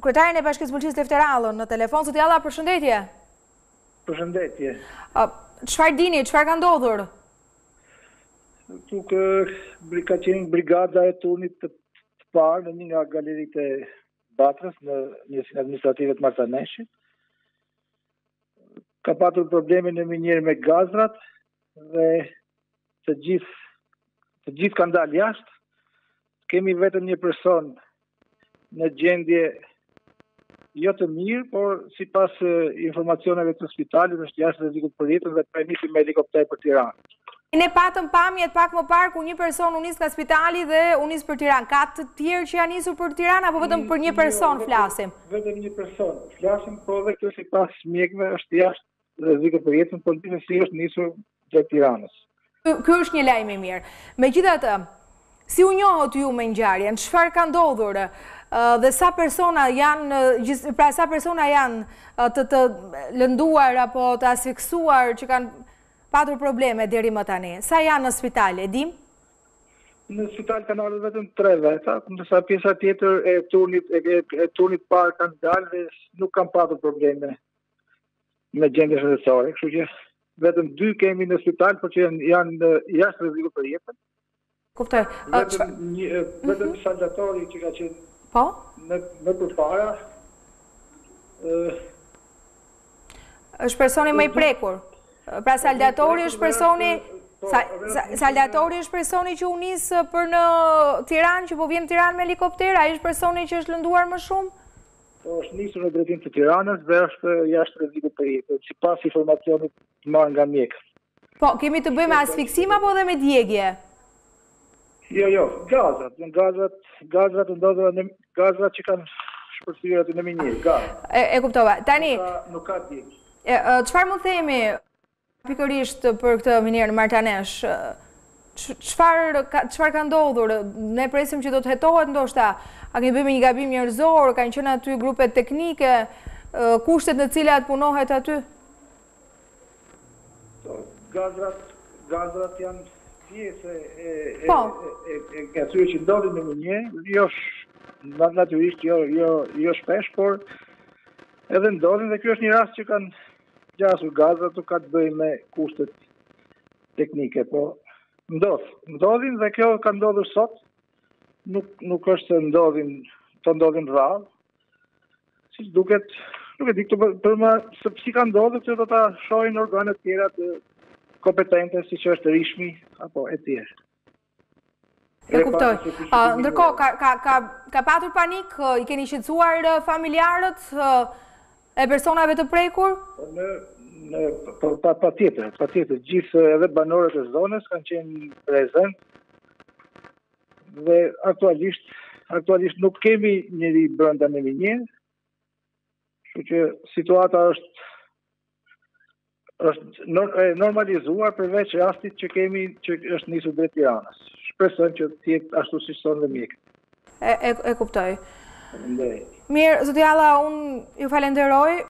Kryetarin e Bashkisë Fuqisë Lefterallën në telefon. Zoti Alla, përshëndetje. Përshëndetje. Çfarë dini, çfarë ka ndodhur? Ka qenë brigada e turnit të parë në një nga galeritë e Batrës në njësinë administrative të Marsaneshit. Ka patur probleme në minjerë me gazrat dhe të gjithë kanë dalë jashtë. Kemi vetëm një person në gjendje jo të mirë, por sipas informacioneve të spitalit është jashtë rrezikut për jetën dhe trajniti me helikopter për Tiranë. Ne patëm pamjet pak më parë ku një person u nis nga spitali dhe u nis për Tiranë. Ka të tjerë që janë nisur për Tiranë apo vetëm për një person flasim? Vetëm një person flasim, po dhe kjo sipas mjekëve është jashtë rrezikut për jetën, por gjithsesi është nisur drejt Tiranës. Ky është një lajm i mirë. Megjithatë, si u njohët ju me ngjarjen? Çfarë ka ndodhur? Dhe sa persona janë të lënduar apo të asfiksuar që kanë patur probleme deri më tani? Sa janë në spital, e dim? Në spital kanë ardhur vetëm 3 veta, ndërsa pjesa tjetër e turnit parë kanë dalë dhe nuk kanë patur probleme me gjendje shëndetësore, kështu që vetëm 2 kemi në spital, por që janë jashtë rrezikut për jetën. Kuptoj. Vetëm saldatori që ka qenë po? Në përpara. Është personi më i prekur. Pra saldatori është personi që u nis për në Tiranë, që po vjen në Tiranë me helikopter, ai është personi që është lënduar më shumë? Po, është nisur në drejtim të Tiranës dhe është jashtë rrezikut për jetën, sipas informacionit të marrë nga mjekët. Po, kemi të bëjmë me asfiksim apo edhe me djegje? Jo, gazrat ndodhura në gazrat që kanë shpërthyer aty në minjerë, gaz. E kuptova. Tani, nuk ka djegje. Çfarë mund themi pikërisht për këtë minjerë në Martanesh? Çfarë ka ndodhur? Ne presim që do të hetohet ndoshta. A kemi bëjmë një gabim njerëzor, kanë qenë aty grupe teknike, kushtet në cilat punohet aty? Gazrat janë pjesë e atyre që ndodhin në minjerë, jo natyrisht, jo shpesh, por edhe ndodhin dhe kjo është një rast që kanë gjasur gazrat, nuk ka të bëjë me kushtet teknike, po ndodhin dhe kjo ka ndodhur sot, nuk është se ndodhin rrallë, si duket, nuk e di këtu se si ka ndodhur, që do ta shohin organet tjera të kompetente, si që është rishmi, apo e tjerë. E kuptoj. Ndërkohë, ka patur panik, i keni shqetësuar familjarët e personave të prekur? Patjetër. Gjithë edhe banorët e zonës kanë qenë prezent dhe aktualisht nuk kemi njëri brenda në minjerë, kështu që situata është normalizuar përveç rastit që kemi që është nisur drejt Tiranës. Shpresojmë që të jetë ashtu siç thonë dhe mjekët. E kuptoj. Mirë, zoti Alla, unë ju falenderoj.